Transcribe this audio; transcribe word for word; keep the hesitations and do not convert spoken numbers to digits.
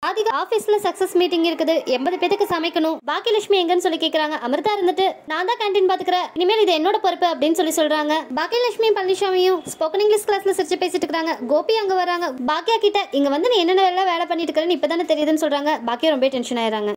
அதிக ஆபீஸ்ல success meeting இருக்குது, எண்பது பேருக்கு சமைக்கணும். பாக்கியலட்சுமி எங்கன்னு சொல்லி கேக்குறாங்க. அமிர்தா இருந்துட்டு நான் தான் கேண்டீன் பாத்துக்கிறேன், இனிமேல் இது என்னோட பொறுப்பு அப்படின்னு சொல்லி சொல்றாங்க. பாக்கியலட்சுமி பழனிசாமியும் ஸ்போக்கன் இங்கிலீஷ் கிளாஸ்ல சிரிச்சு பேசிட்டு இருக்காங்க. கோபி அங்க வராங்க. பாக்கியா கிட்ட இங்க வந்து நீ என்னென்ன வேலை பண்ணிட்டு இருக்கேன்னு இப்பதானே தெரியுதுன்னு சொல்றாங்க. பாக்கியா ரொம்ப டென்ஷன் ஆயிராங்க.